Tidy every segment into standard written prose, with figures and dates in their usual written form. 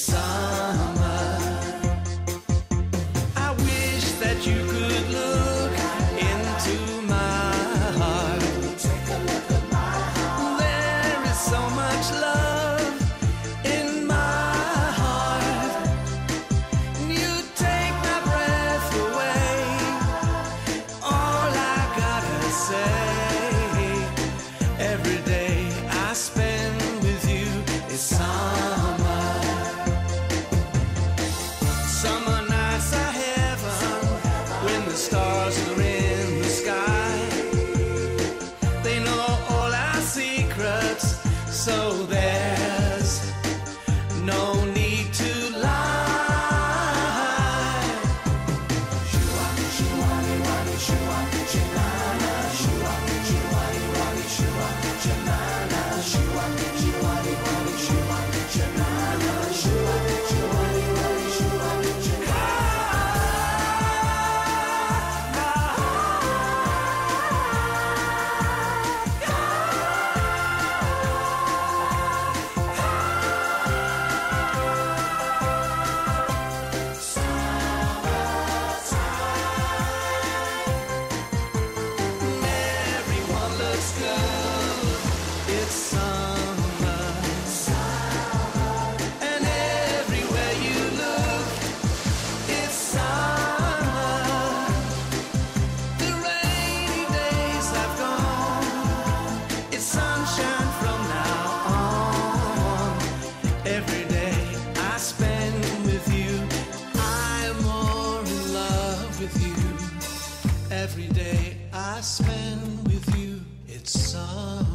summer. I wish that you could look into my heart. Take a look at my heart. There is so much love in my heart. You take my breath away. All I gotta say, every day I spend with you is summer. Summer nights are heaven when the stars are in the sky. They know all our secrets, so there's no need to lie. It's summer, and everywhere you look, it's summer. The rainy days have gone, it's sunshine from now on. Every day I spend with you, I'm more in love with you. Every day I spend with you, it's summer.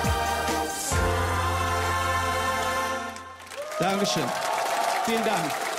Dankeschön. Vielen Dank.